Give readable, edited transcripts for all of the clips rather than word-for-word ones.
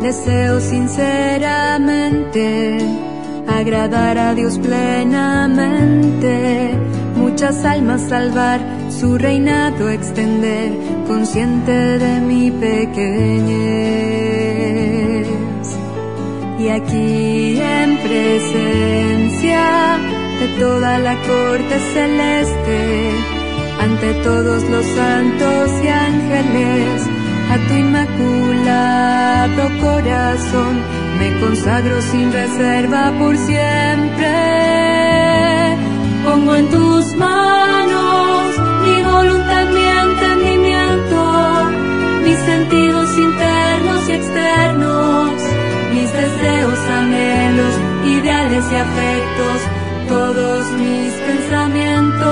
Deseo sinceramente agradar a Dios plenamente, muchas almas salvar, su reinado extender, consciente de mi pequeñez. Y aquí en presencia de toda la corte celeste, ante todos los santos y ángeles, a tu inmaculado corazón me consagro sin reserva por siempre. Pongo en tus manos mi voluntad, mi entendimiento, mis sentidos internos y externos, mis deseos, anhelos, ideales y afectos, todos mis pensamientos.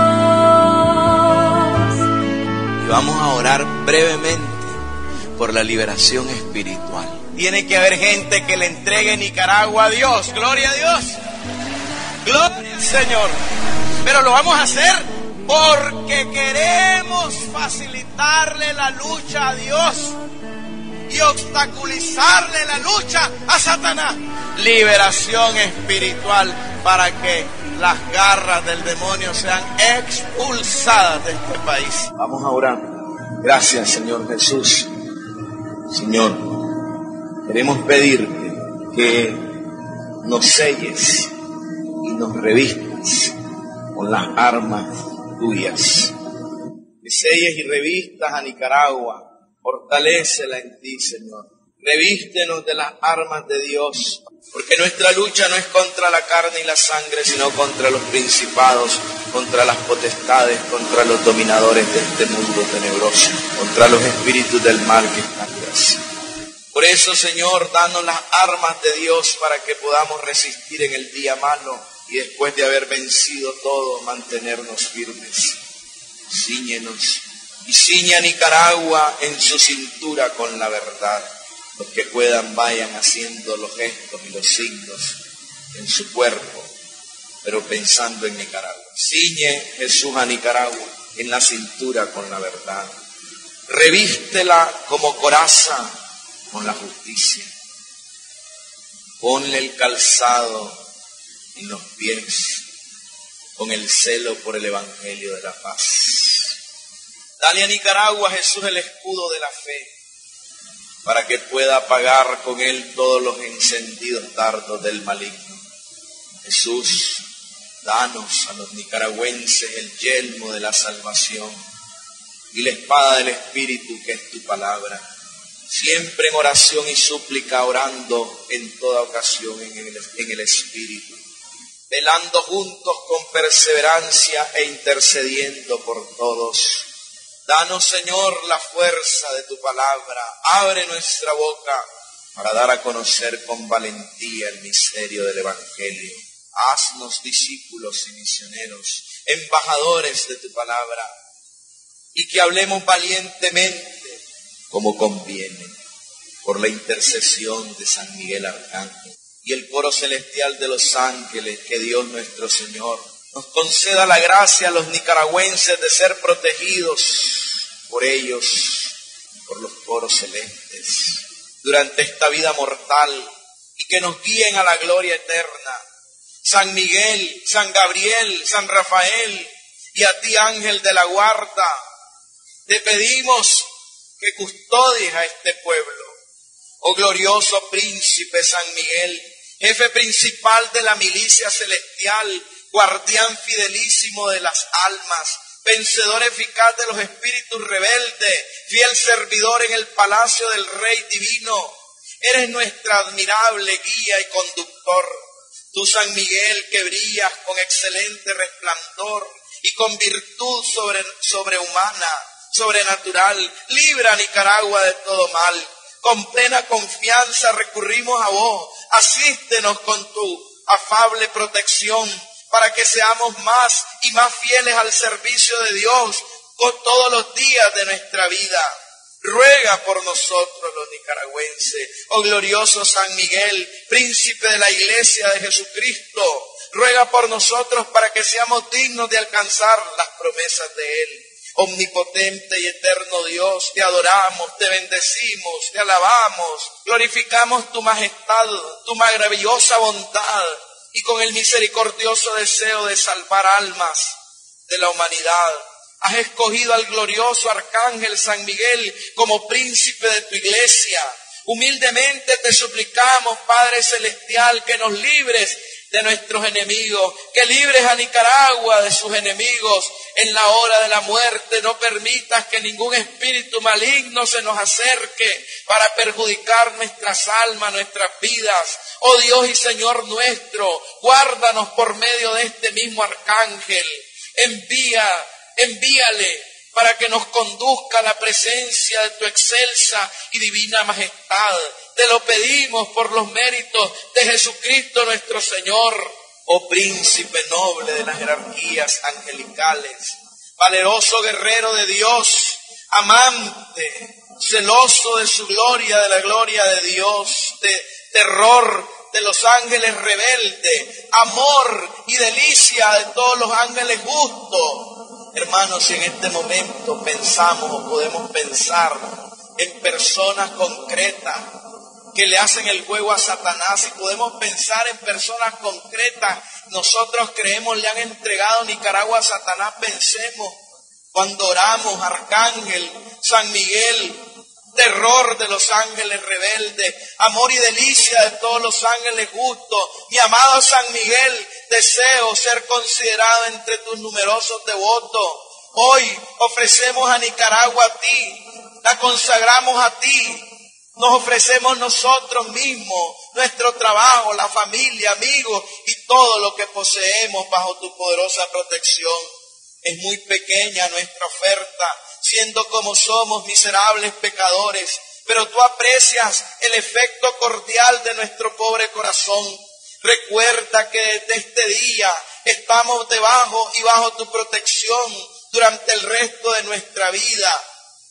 Y vamos a orar brevemente por la liberación espiritual. Tiene que haber gente que le entregue Nicaragua a Dios. Gloria a Dios. Gloria al Señor. Pero lo vamos a hacer porque queremos facilitarle la lucha a Dios y obstaculizarle la lucha a Satanás. Liberación espiritual para que las garras del demonio sean expulsadas de este país. Vamos a orar. Gracias, Señor Jesús. Señor, queremos pedirte que nos selles y nos revistas con las armas tuyas. Que selles y revistas a Nicaragua, fortalécela en ti, Señor. Revístenos de las armas de Dios, porque nuestra lucha no es contra la carne y la sangre, sino contra los principados, contra las potestades, contra los dominadores de este mundo tenebroso, contra los espíritus del mal que están atrás. Por eso, Señor, danos las armas de Dios para que podamos resistir en el día malo y después de haber vencido todo, mantenernos firmes. Cíñenos y ciña a Nicaragua en su cintura con la verdad. Los que puedan vayan haciendo los gestos y los signos en su cuerpo, pero pensando en Nicaragua. Ciñe Jesús a Nicaragua en la cintura con la verdad. Revístela como coraza con la justicia. Ponle el calzado en los pies con el celo por el evangelio de la paz. Dale a Nicaragua, Jesús, el escudo de la fe, para que pueda apagar con él todos los encendidos dardos del maligno. Jesús, danos a los nicaragüenses el yelmo de la salvación y la espada del Espíritu, que es tu palabra. Siempre en oración y súplica, orando en toda ocasión en el Espíritu, velando juntos con perseverancia e intercediendo por todos. Danos, Señor, la fuerza de tu palabra. Abre nuestra boca para dar a conocer con valentía el misterio del Evangelio. Haznos discípulos y misioneros, embajadores de tu palabra, y que hablemos valientemente como conviene, por la intercesión de San Miguel Arcángel y el coro celestial de los ángeles. Que Dios nuestro Señor nos conceda la gracia a los nicaragüenses de ser protegidos por ellos, por los coros celestes, durante esta vida mortal, y que nos guíen a la gloria eterna. San Miguel, San Gabriel, San Rafael, y a ti, ángel de la guarda, te pedimos que custodies a este pueblo. Oh glorioso príncipe San Miguel, jefe principal de la milicia celestial, guardián fidelísimo de las almas, vencedor eficaz de los espíritus rebeldes, fiel servidor en el palacio del Rey divino, eres nuestra admirable guía y conductor. Tú, San Miguel, que brillas con excelente resplandor y con virtud sobrehumana, sobrenatural, libra a Nicaragua de todo mal. Con plena confianza recurrimos a vos, asístenos con tu afable protección, para que seamos más y más fieles al servicio de Dios todos los días de nuestra vida. Ruega por nosotros los nicaragüenses, oh glorioso San Miguel, príncipe de la Iglesia de Jesucristo. Ruega por nosotros para que seamos dignos de alcanzar las promesas de Él. Omnipotente y eterno Dios, te adoramos, te bendecimos, te alabamos, glorificamos tu majestad, tu maravillosa bondad y con el misericordioso deseo de salvar almas de la humanidad. Has escogido al glorioso Arcángel San Miguel como príncipe de tu iglesia. Humildemente te suplicamos, Padre Celestial, que nos libres de nuestros enemigos, que libres a Nicaragua de sus enemigos en la hora de la muerte. No permitas que ningún espíritu maligno se nos acerque para perjudicar nuestras almas, nuestras vidas. Oh Dios y Señor nuestro, guárdanos por medio de este mismo Arcángel. Envíale para que nos conduzca a la presencia de tu excelsa y divina majestad. Te lo pedimos por los méritos de Jesucristo nuestro Señor. Oh príncipe noble de las jerarquías angelicales, valeroso guerrero de Dios, amante, celoso de su gloria, de la gloria de Dios, de terror de los ángeles rebeldes, amor y delicia de todos los ángeles justos. Hermanos, si en este momento pensamos o podemos pensar en personas concretas que le hacen el juego a Satanás, y podemos pensar en personas concretas, nosotros creemos le han entregado Nicaragua a Satanás, pensemos cuando oramos, Arcángel San Miguel, terror de los ángeles rebeldes, amor y delicia de todos los ángeles justos. Mi amado San Miguel, deseo ser considerado entre tus numerosos devotos. Hoy ofrecemos a Nicaragua a ti, la consagramos a ti, nos ofrecemos nosotros mismos, nuestro trabajo, la familia, amigos y todo lo que poseemos bajo tu poderosa protección. Es muy pequeña nuestra oferta, siendo como somos miserables pecadores, pero tú aprecias el efecto cordial de nuestro pobre corazón. Recuerda que desde este día estamos debajo y bajo tu protección durante el resto de nuestra vida.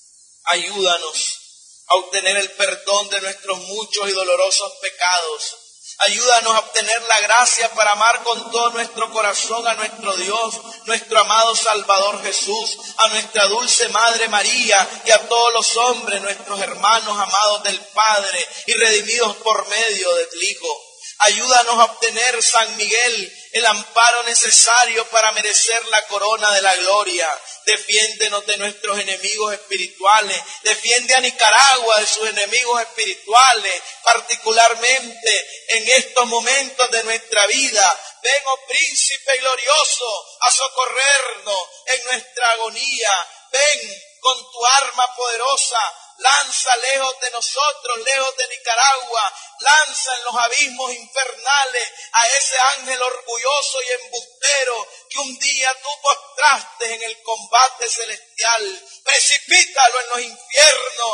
Ayúdanos a obtener el perdón de nuestros muchos y dolorosos pecados. Ayúdanos a obtener la gracia para amar con todo nuestro corazón a nuestro Dios, nuestro amado Salvador Jesús, a nuestra dulce Madre María y a todos los hombres, nuestros hermanos amados del Padre y redimidos por medio del Hijo. Ayúdanos a obtener, San Miguel, el amparo necesario para merecer la corona de la gloria. Defiéndenos de nuestros enemigos espirituales. Defiende a Nicaragua de sus enemigos espirituales, particularmente en estos momentos de nuestra vida. Ven, oh Príncipe glorioso, a socorrernos en nuestra agonía. Ven con tu arma poderosa. Lanza lejos de nosotros, lejos de Nicaragua, lanza en los abismos infernales a ese ángel orgulloso y embustero que un día tú postraste en el combate celestial. Precipítalo en los infiernos,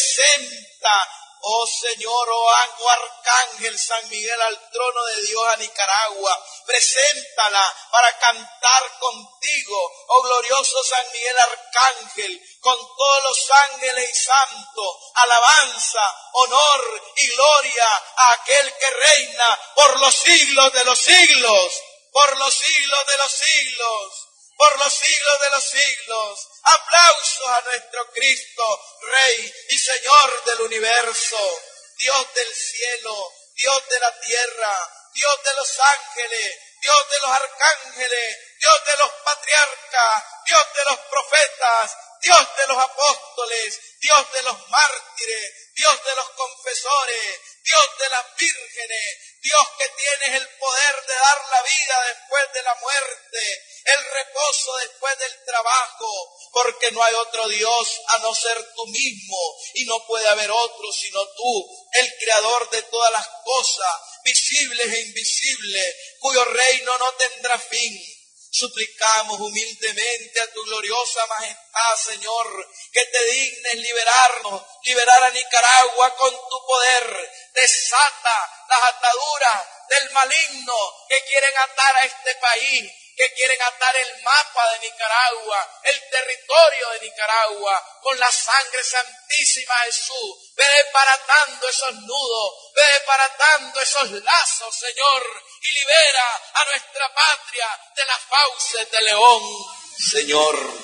presenta, oh Señor, oh Arcángel San Miguel, al trono de Dios a Nicaragua. Preséntala para cantar contigo, oh glorioso San Miguel Arcángel, con todos los ángeles y santos, alabanza, honor y gloria a aquel que reina por los siglos de los siglos, por los siglos de los siglos, por los siglos de los siglos. Aplausos a nuestro Cristo, Rey y Señor del universo, Dios del cielo, Dios de la tierra, Dios de los ángeles, Dios de los arcángeles, Dios de los patriarcas, Dios de los profetas, Dios de los apóstoles, Dios de los mártires, Dios de los confesores, Dios de las vírgenes, Dios que tienes el poder de dar la vida después de la muerte, el reposo después del trabajo, porque no hay otro Dios a no ser tú mismo, y no puede haber otro sino tú, el creador de todas las cosas, visibles e invisibles, cuyo reino no tendrá fin. Suplicamos humildemente a tu gloriosa majestad, Señor, que te dignes liberarnos, liberar a Nicaragua con tu poder. Desata las ataduras del maligno que quieren atar a este país, que quieren atar el mapa de Nicaragua, el territorio de Nicaragua, con la sangre santísima de Jesús. Ve desbaratando esos nudos, ve desbaratando esos lazos, Señor, y libera a nuestra patria de las fauces del león. Señor,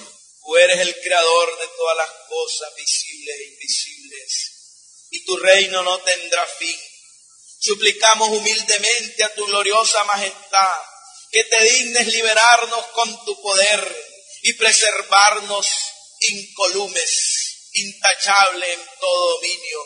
Tú eres el creador de todas las cosas visibles e invisibles, y tu reino no tendrá fin. Suplicamos humildemente a tu gloriosa majestad que te dignes liberarnos con tu poder y preservarnos incolumes, intachable en todo dominio.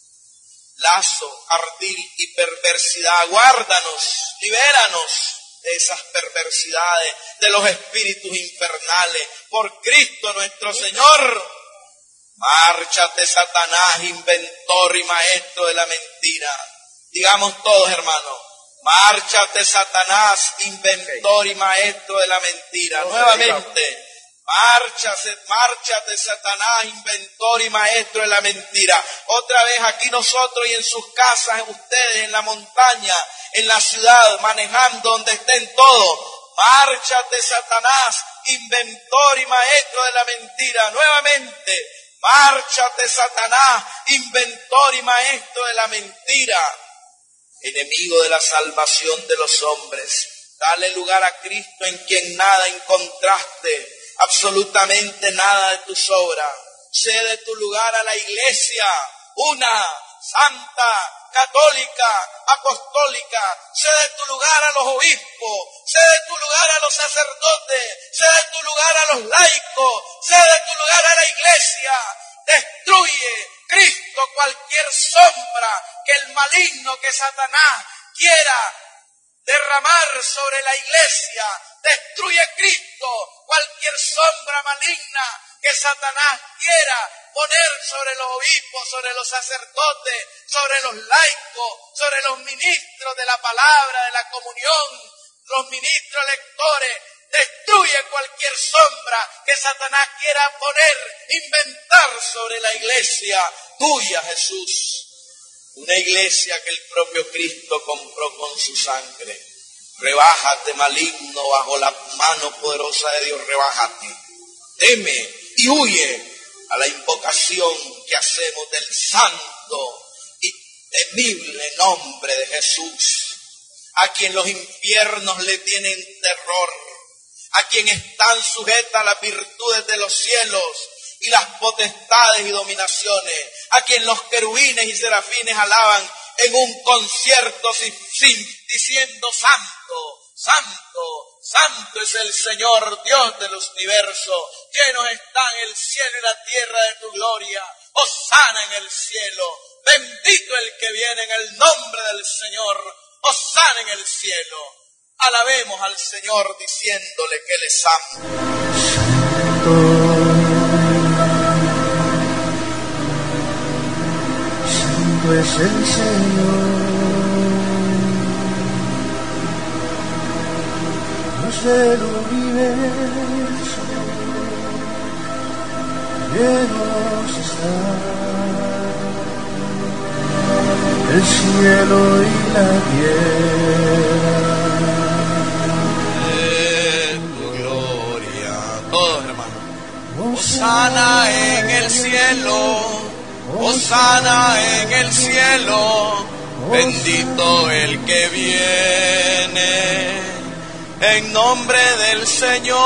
Lazo, ardil y perversidad, guárdanos, libéranos de esas perversidades, de los espíritus infernales, por Cristo nuestro Señor. Márchate, Satanás, inventor y maestro de la mentira. Digamos todos, hermanos, márchate, Satanás, inventor y maestro de la mentira. Nuevamente, márchate, Satanás, inventor y maestro de la mentira. Otra vez aquí nosotros y en sus casas, ustedes en la montaña, en la ciudad, manejando donde estén todos. Márchate, Satanás, inventor y maestro de la mentira. Nuevamente, márchate, Satanás, inventor y maestro de la mentira. Enemigo de la salvación de los hombres, dale lugar a Cristo, en quien nada encontraste, absolutamente nada de tus obras. Cede tu lugar a la iglesia, una, santa, católica, apostólica. Cede tu lugar a los obispos, cede tu lugar a los sacerdotes, cede tu lugar a los laicos, cede tu lugar a la iglesia. Destruye, Cristo, cualquier sombra que el maligno, que Satanás quiera derramar sobre la iglesia. Destruye, Cristo, cualquier sombra maligna que Satanás quiera poner sobre los obispos, sobre los sacerdotes, sobre los laicos, sobre los ministros de la palabra, de la comunión, los ministros lectores. Destruye cualquier sombra que Satanás quiera poner, inventar sobre la iglesia tuya, Jesús. Una iglesia que el propio Cristo compró con su sangre. Rebájate, maligno, bajo la mano poderosa de Dios, rebájate. Teme y huye a la invocación que hacemos del santo y temible nombre de Jesús, a quien los infiernos le tienen terror, a quien están sujetas las virtudes de los cielos y las potestades y dominaciones, a quien los querubines y serafines alaban en un concierto diciendo: santo, santo, santo es el Señor Dios de los universos, llenos están el cielo y la tierra de tu gloria. Hosana en el cielo, bendito el que viene en el nombre del Señor. Hosana en el cielo. Alabemos al Señor diciéndole que Él es santo. Santo es el Señor, Dios del universo, llenos está el cielo y la tierra. Hosana en el cielo, hosana en el cielo, bendito el que viene en nombre del Señor.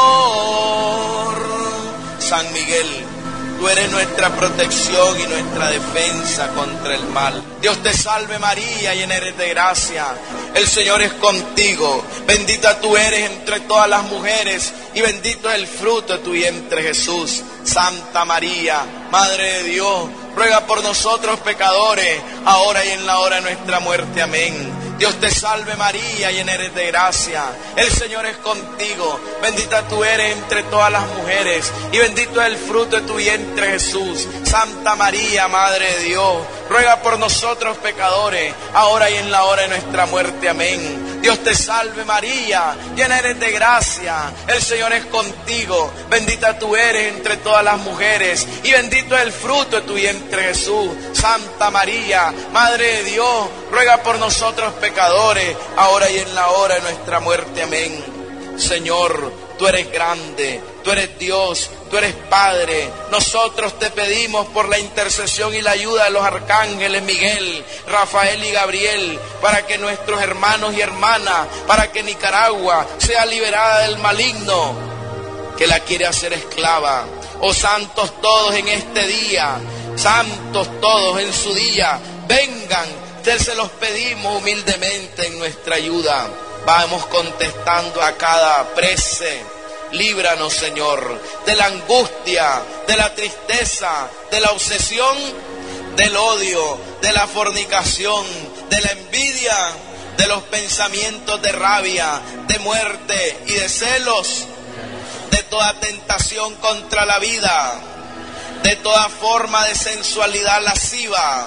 San Miguel, tú eres nuestra protección y nuestra defensa contra el mal. Dios te salve María, llena eres de gracia, el Señor es contigo. Bendita tú eres entre todas las mujeres y bendito es el fruto de tu vientre Jesús. Santa María, Madre de Dios, ruega por nosotros pecadores, ahora y en la hora de nuestra muerte. Amén. Dios te salve María, llena eres de gracia, el Señor es contigo. Bendita tú eres entre todas las mujeres y bendito es el fruto de tu vientre Jesús. Santa María, Madre de Dios, ruega por nosotros pecadores, ahora y en la hora de nuestra muerte. Amén. Dios te salve María, llena eres de gracia, el Señor es contigo. Bendita tú eres entre todas las mujeres y bendito es el fruto de tu vientre Jesús. Santa María, Madre de Dios, ruega por nosotros pecadores, ahora y en la hora de nuestra muerte. Amén. Señor, tú eres grande, tú eres Dios, tú eres Padre. Nosotros te pedimos por la intercesión y la ayuda de los arcángeles Miguel, Rafael y Gabriel, para que nuestros hermanos y hermanas, para que Nicaragua sea liberada del maligno que la quiere hacer esclava, Oh santos todos en este día, santos todos en su día, vengan, se los pedimos humildemente en nuestra ayuda. Vamos contestando a cada prece. Líbranos, Señor, de la angustia, de la tristeza, de la obsesión, del odio, de la fornicación, de la envidia, de los pensamientos de rabia, de muerte y de celos, de toda tentación contra la vida, de toda forma de sensualidad lasciva,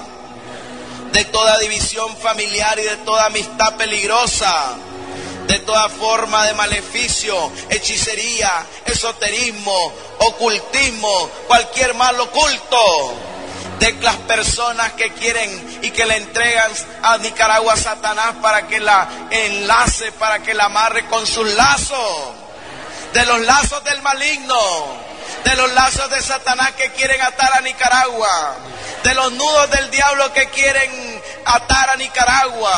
de toda división familiar y de toda amistad peligrosa, de toda forma de maleficio, hechicería, esoterismo, ocultismo, cualquier mal oculto, de las personas que quieren y que le entregan a Nicaragua a Satanás para que la enlace, para que la amarre con sus lazos, de los lazos del maligno, de los lazos de Satanás que quieren atar a Nicaragua, de los nudos del diablo que quieren atar a Nicaragua,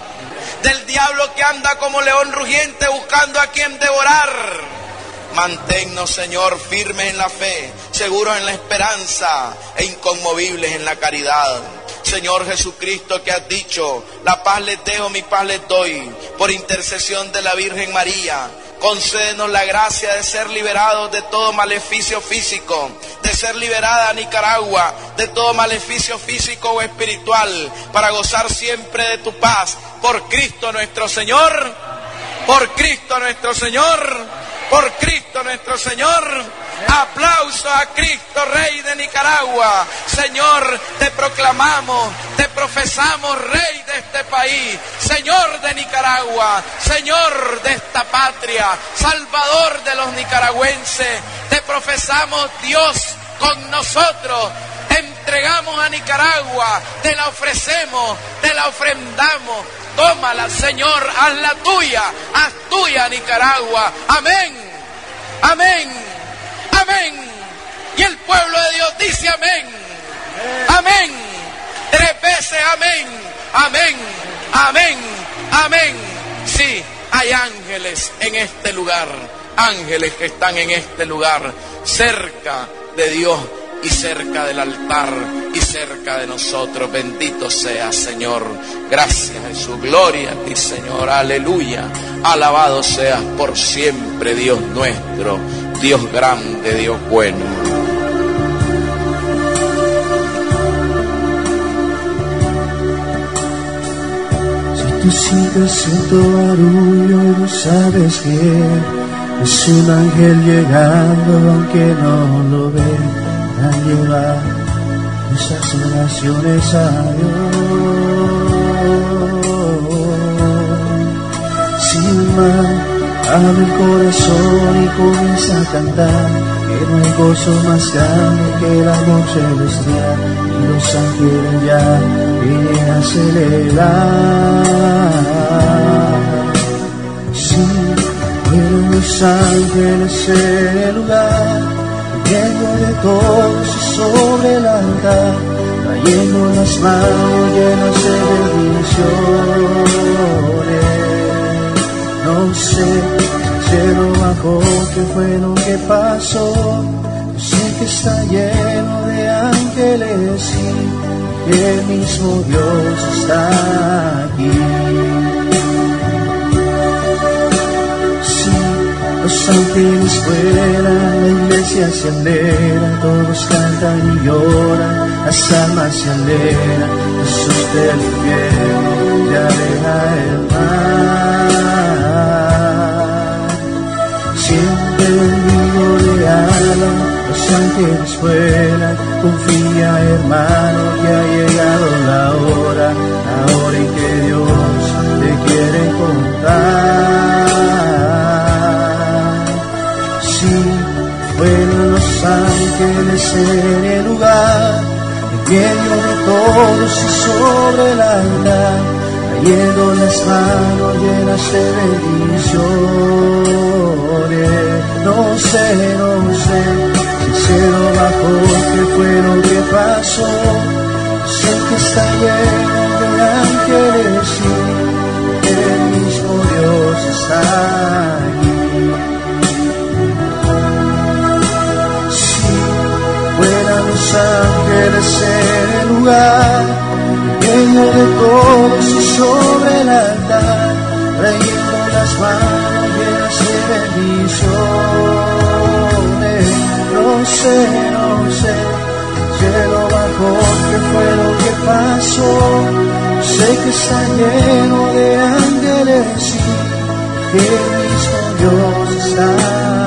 del diablo que anda como león rugiente buscando a quien devorar. Manténnos, Señor, firmes en la fe, seguros en la esperanza e inconmovibles en la caridad. Señor Jesucristo, que has dicho, la paz les dejo, mi paz les doy, por intercesión de la Virgen María, concédenos la gracia de ser liberados de todo maleficio físico, de ser liberada a Nicaragua de todo maleficio físico o espiritual, para gozar siempre de tu paz, por Cristo nuestro Señor, por Cristo nuestro Señor, por Cristo nuestro Señor. Aplauso a Cristo, Rey de Nicaragua. Señor, te proclamamos, te profesamos Rey de este país, Señor de Nicaragua, Señor de esta patria, Salvador de los nicaragüenses. Te profesamos Dios con nosotros. Entregamos a Nicaragua, te la ofrecemos, te la ofrendamos. Tómala, Señor, hazla tuya, haz tuya Nicaragua. Amén, amén, amén. Y el pueblo de Dios dice amén, amén, 3 veces amén, amén, amén, amén. Sí, hay ángeles en este lugar, ángeles que están en este lugar, cerca de Dios y cerca del altar y cerca de nosotros. Bendito sea, Señor. Gracias, Jesús. Gloria a ti, Señor. Aleluya. Alabado seas por siempre, Dios nuestro, Dios grande, Dios bueno. Si tú sientes en tu barullo y no sabes que es un ángel llegando, aunque no lo ves, a llevar nuestras oraciones a Dios. Sin más, abre el corazón y comienza a cantar, que no hay gozo más grande que el amor celestial, y los ángeles ya vienen a celebrar. Sí, fueron los ángeles en el lugar, lleno de todos y sobre el altar, trayendo las manos llenas de bendiciones. No sé si el cielo bajó, qué fue lo que pasó. Yo sé que está lleno de ángeles y que el mismo Dios está aquí. Los ángeles vuelan, la iglesia se alegra, todos cantan y lloran, las almas se alegran, Jesús del infierno ya aleja el mar. Siente el vino de alma, los ángeles vuelan, confía hermano que ha llegado la hora en que Dios te quiere contar. Fueron los ángeles en el lugar, en medio de todos y sobre el altar, trayendo las manos llenas de bendiciones. No sé, si el cielo bajó, qué fue lo que pasó. Sé que está lleno de ángeles y el mismo Dios está aquí. en ese lugar, en medio de todos y sobre el altar, trayendo las manos llenas de bendiciones. No sé, cielo bajó, ¿qué fue lo que pasó? Sé que está lleno de ángeles y que el mismo Dios está